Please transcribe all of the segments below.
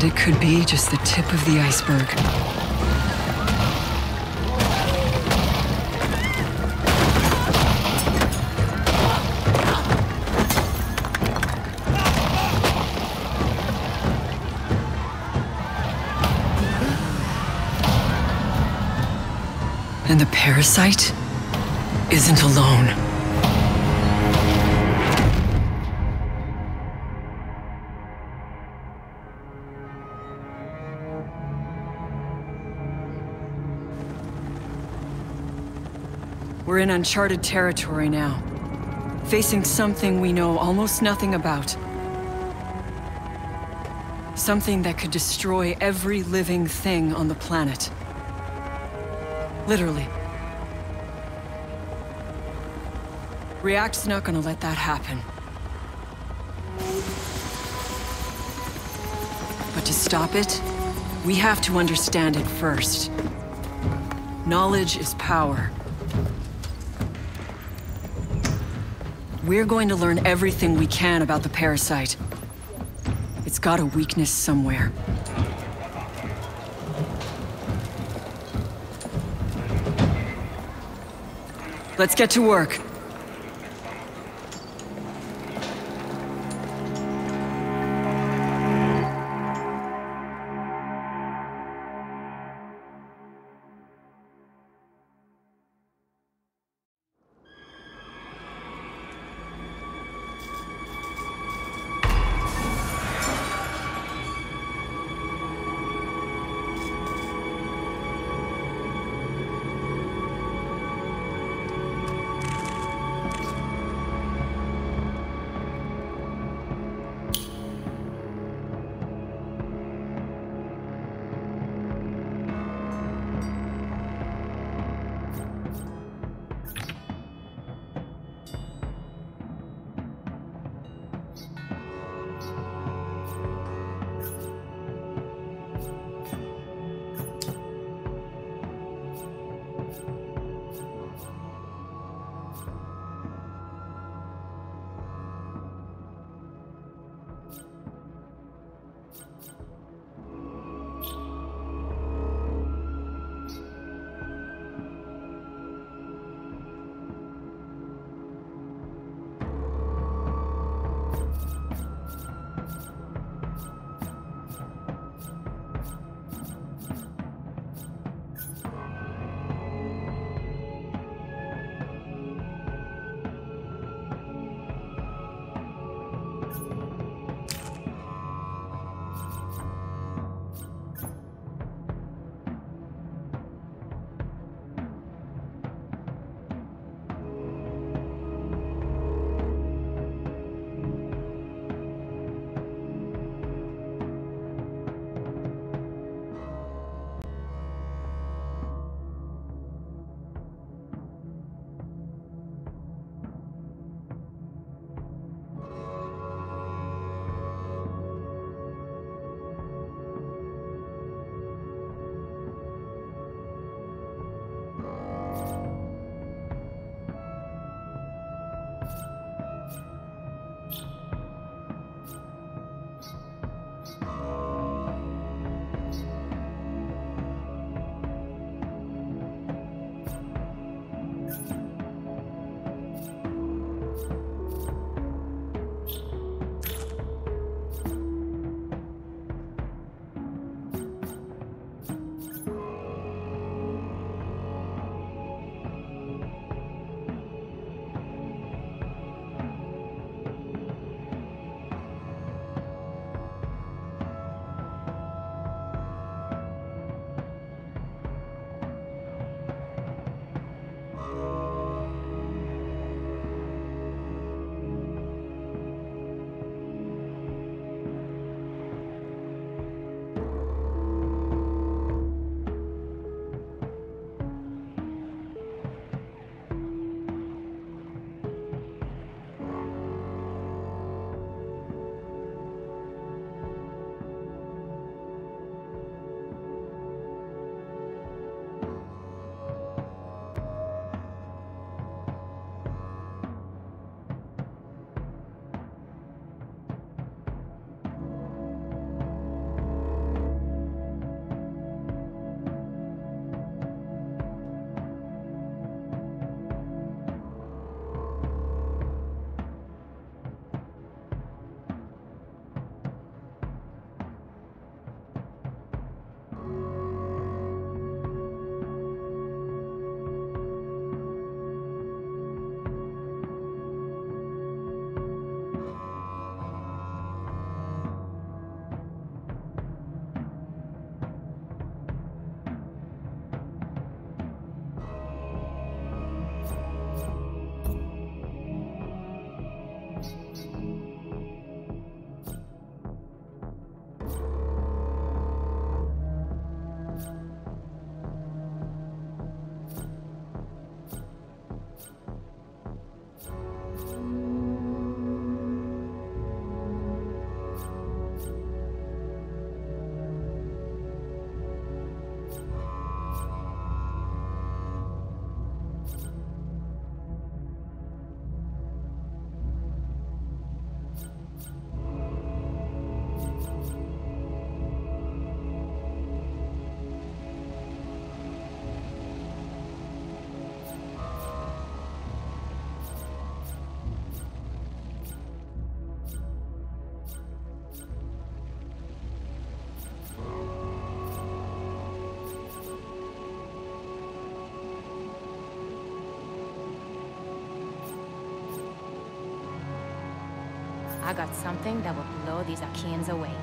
And it could be just the tip of the iceberg. And the parasite isn't alone. We're in uncharted territory now, facing something we know almost nothing about. Something that could destroy every living thing on the planet. Literally. React's not gonna let that happen. But to stop it, we have to understand it first. Knowledge is power. We're going to learn everything we can about the parasite. It's got a weakness somewhere. Let's get to work. I got something that will blow these Achaeans away.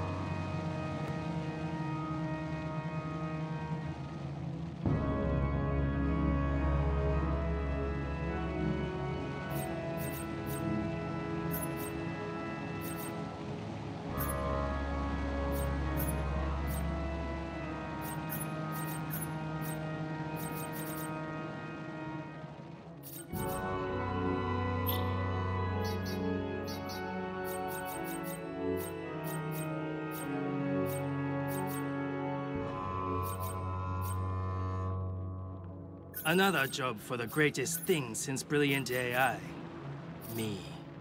Another job for the greatest thing since Brilliant AI. Me.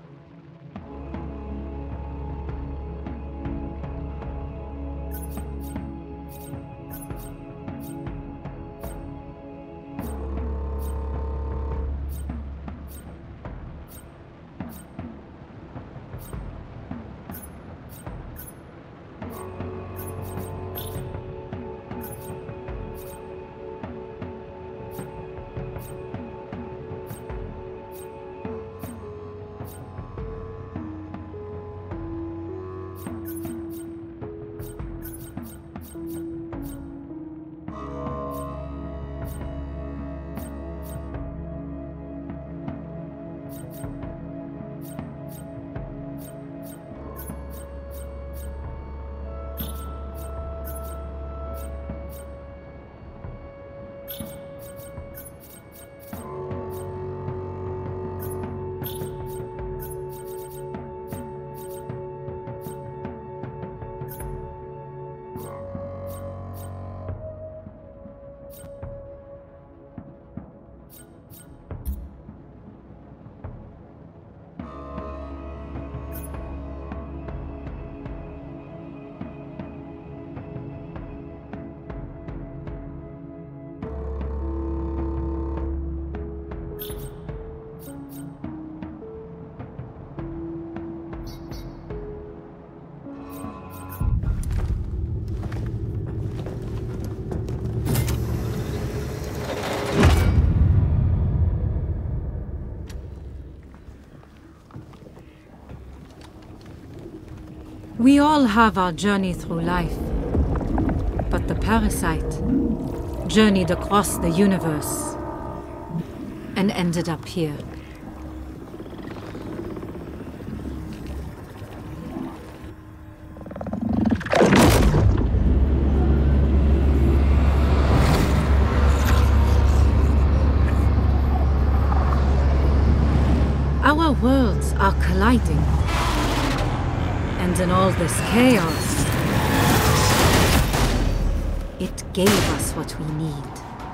We all have our journey through life. But the parasite journeyed across the universe and ended up here. Our worlds are colliding. And in all this chaos, it gave us what we need.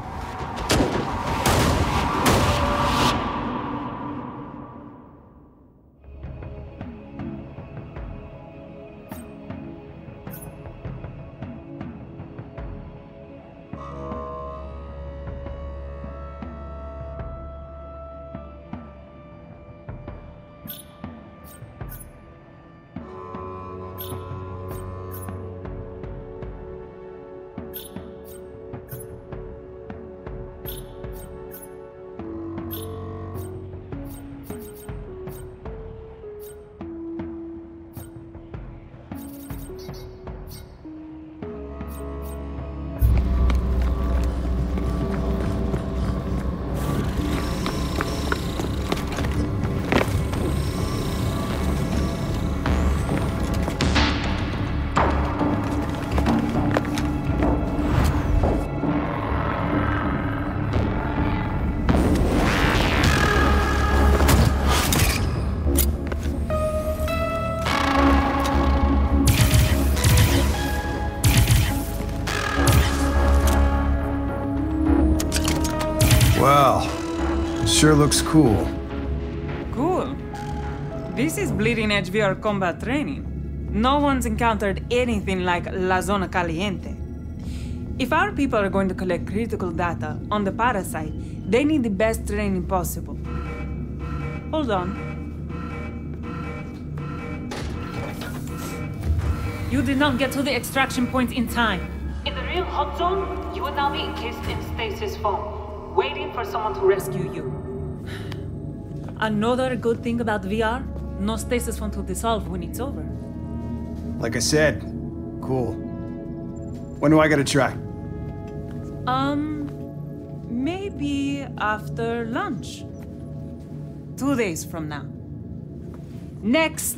Wow, sure looks cool. Cool. This is bleeding edge VR combat training. No one's encountered anything like La Zona Caliente. If our people are going to collect critical data on the parasite, they need the best training possible. Hold on. You did not get to the extraction point in time. In the real hot zone, you would now be encased in stasis foam, waiting for someone to rescue you. Another good thing about VR, No stasis font to dissolve when it's over. Like I said, cool. When do I gotta try? Maybe after lunch. 2 days from now. Next!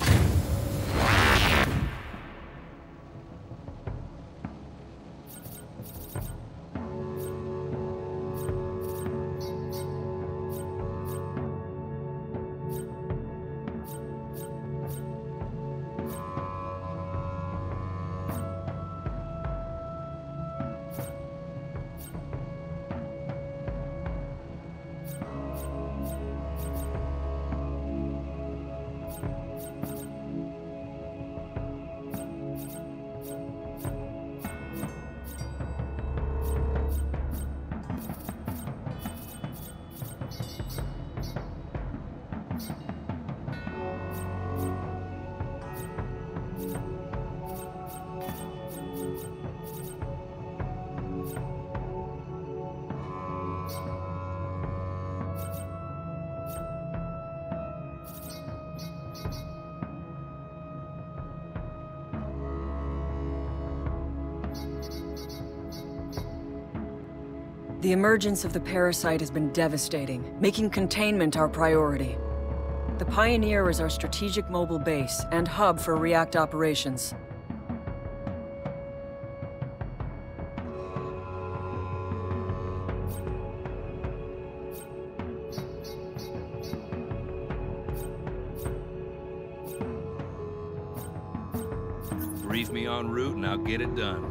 The emergence of the parasite has been devastating, making containment our priority. The Pioneer is our strategic mobile base and hub for React operations. Brief me en route and I'll get it done.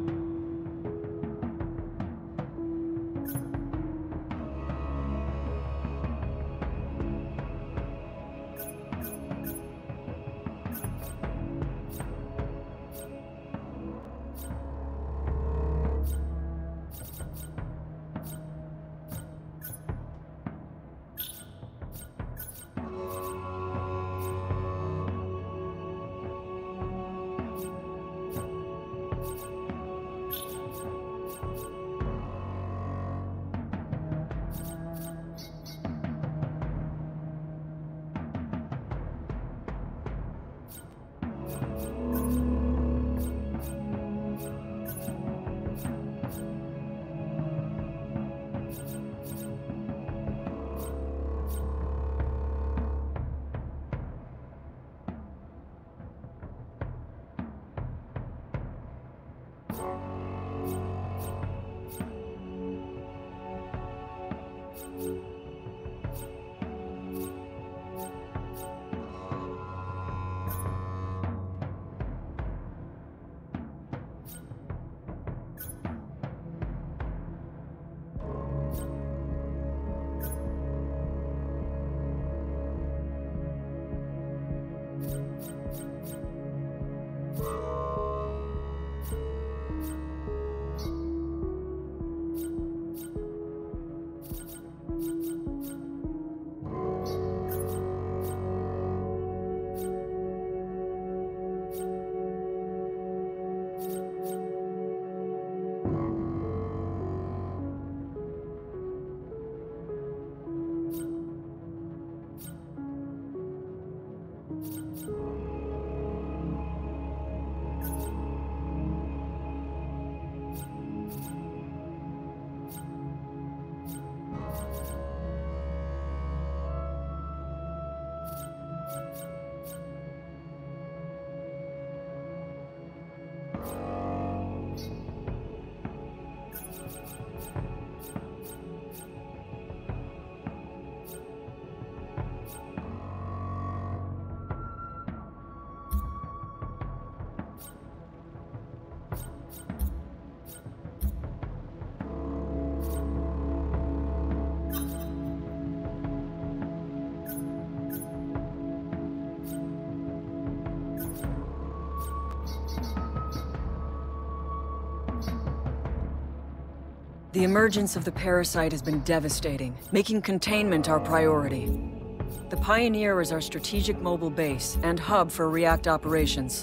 The emergence of the parasite has been devastating, making containment our priority. The Pioneer is our strategic mobile base and hub for React operations.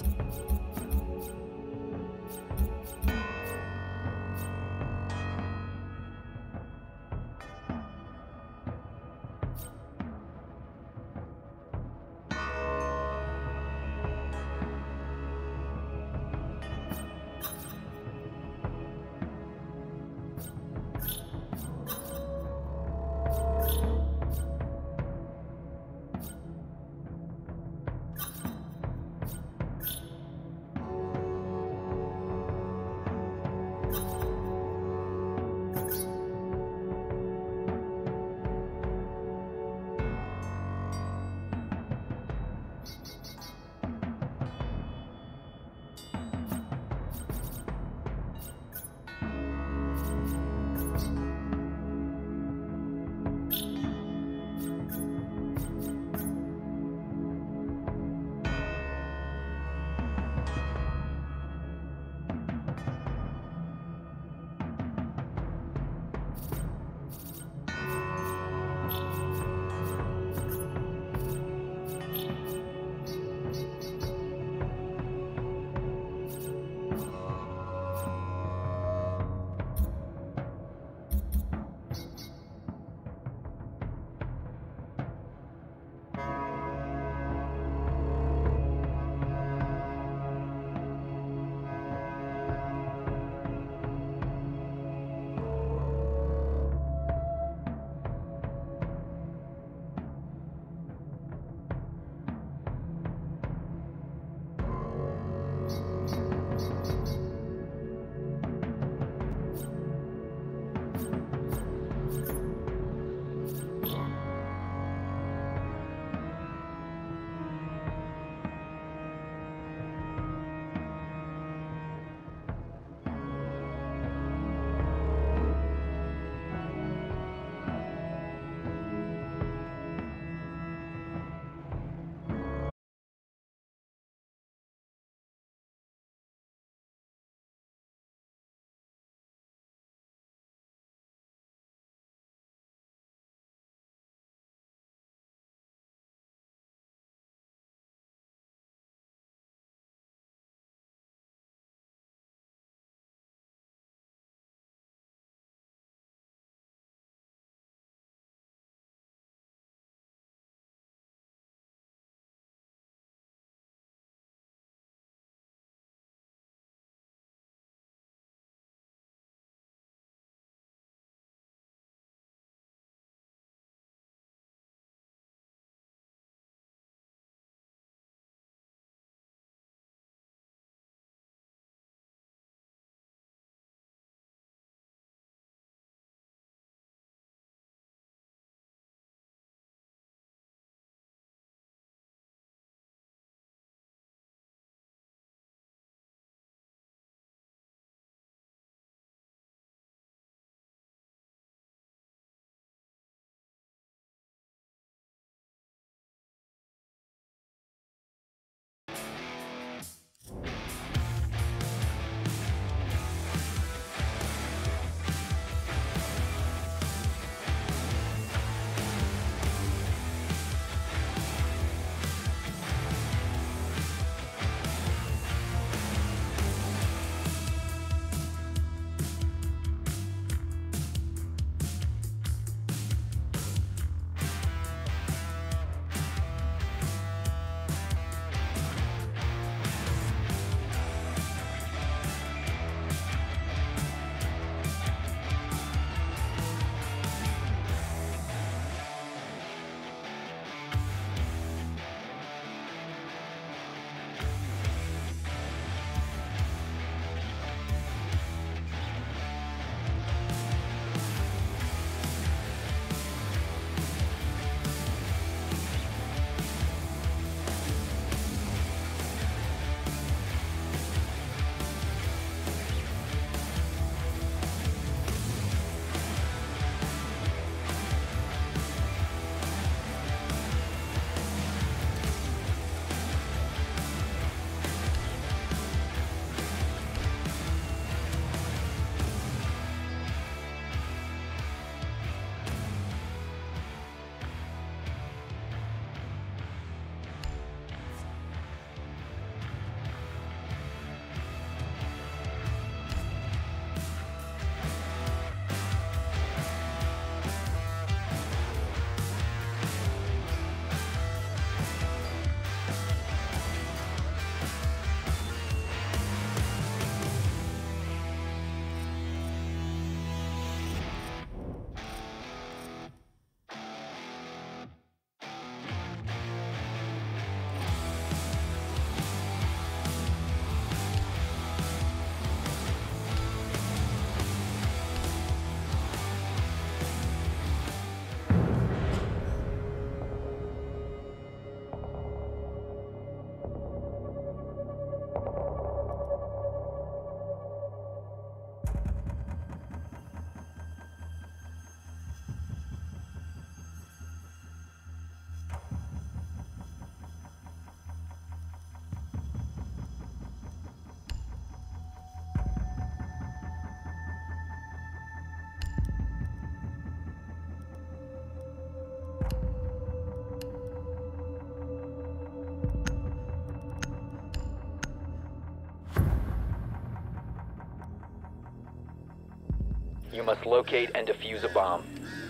You must locate and defuse a bomb.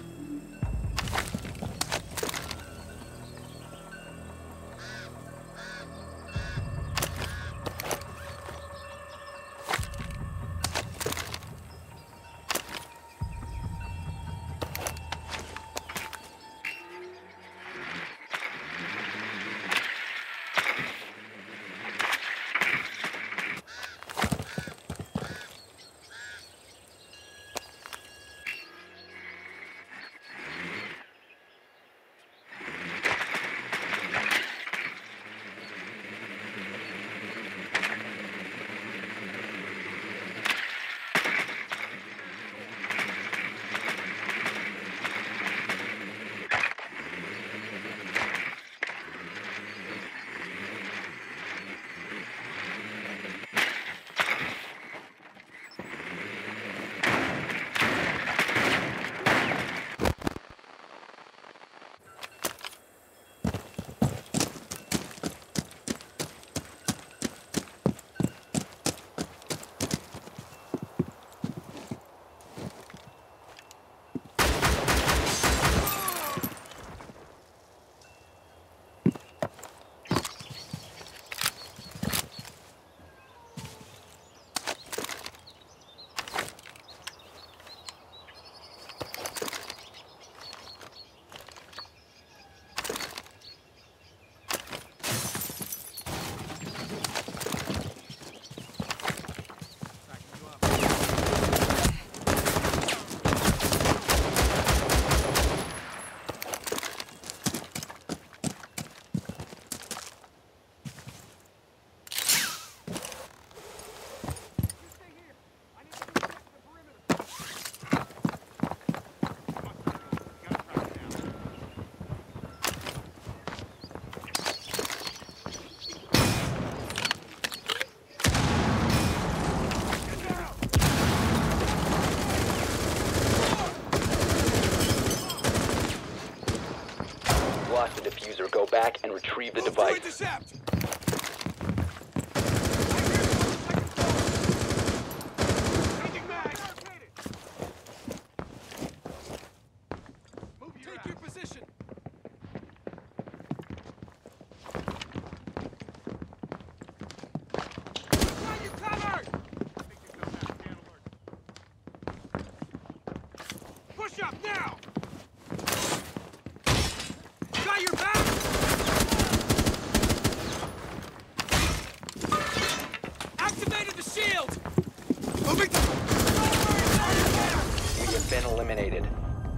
The diffuser. Go back and retrieve the device. Take your position. Got you covered. Push up now. Got your back! Activated the shield! Moving to... We have been eliminated.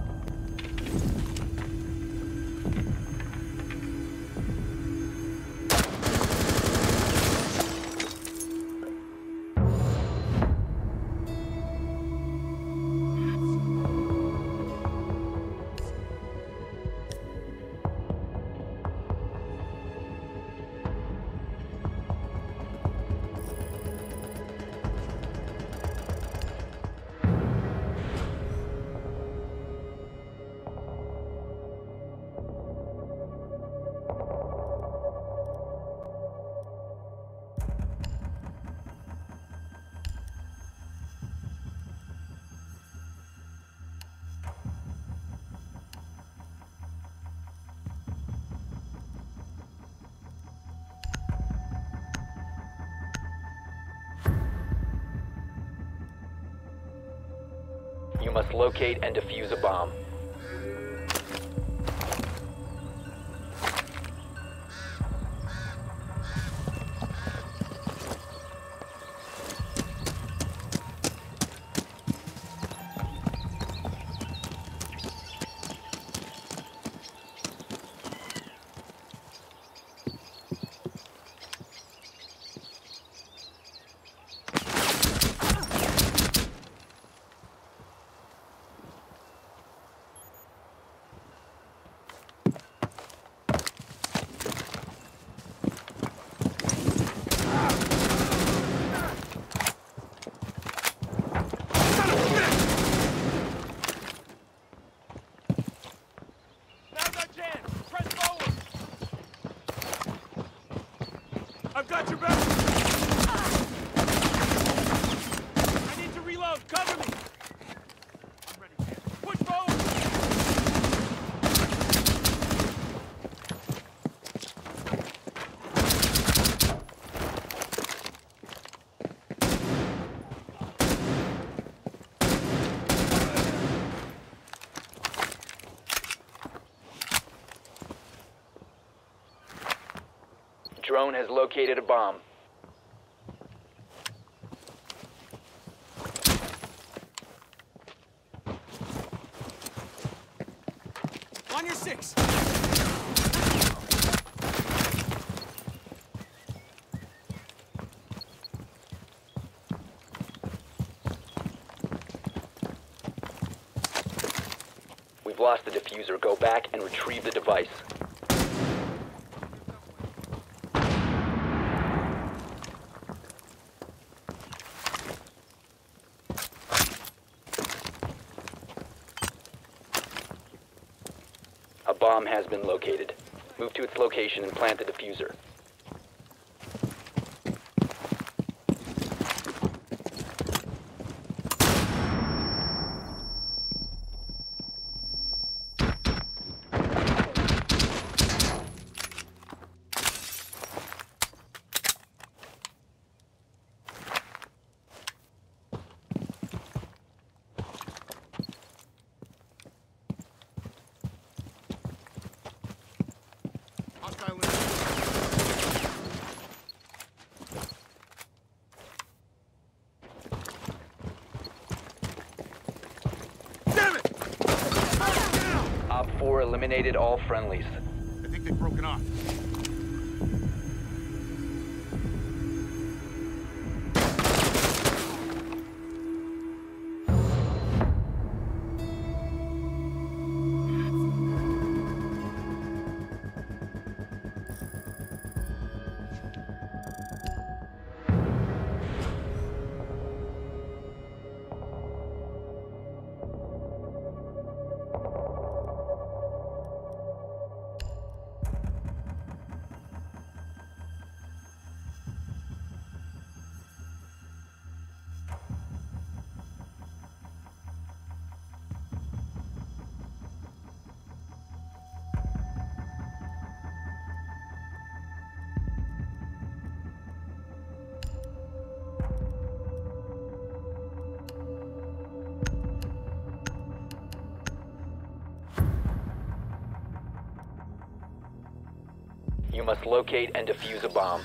You must locate and defuse a bomb. drone has located a bomb. On your 6. We've lost the diffuser. Go back and retrieve the device. A bomb has been located. Move to its location and plant the diffuser. Op 4 eliminated all friendlies. I think they've broken off. You must locate and defuse a bomb.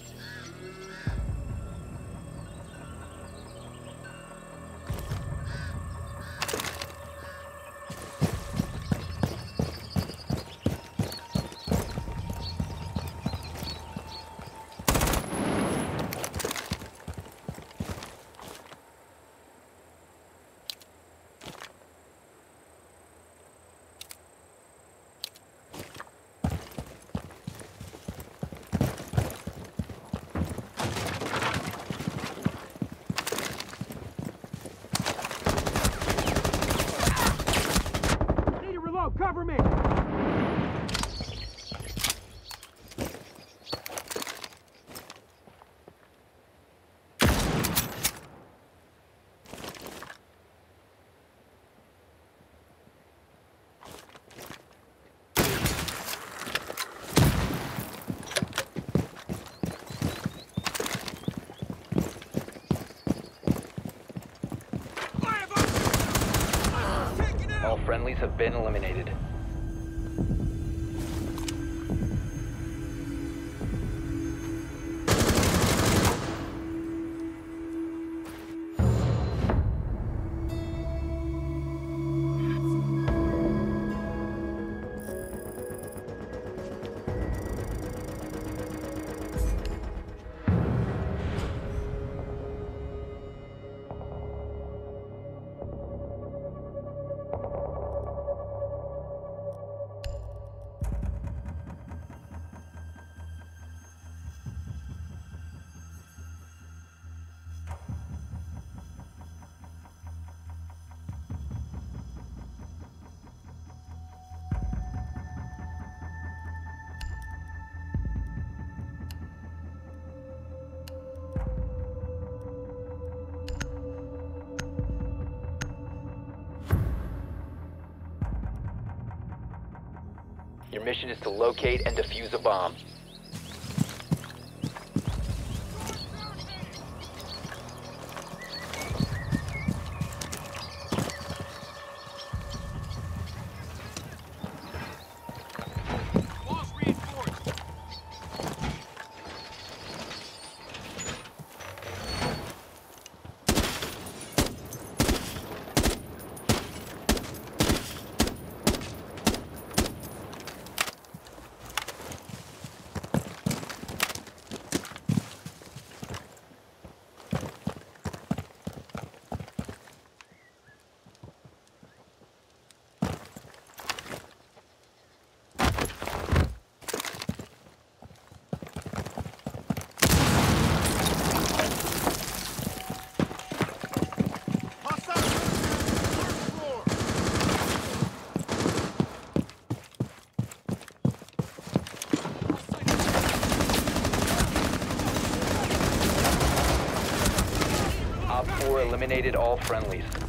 Cover me! All friendlies have been eliminated. Your mission is to locate and defuse a bomb. Walls reinforced. Op 4 eliminated all friendlies.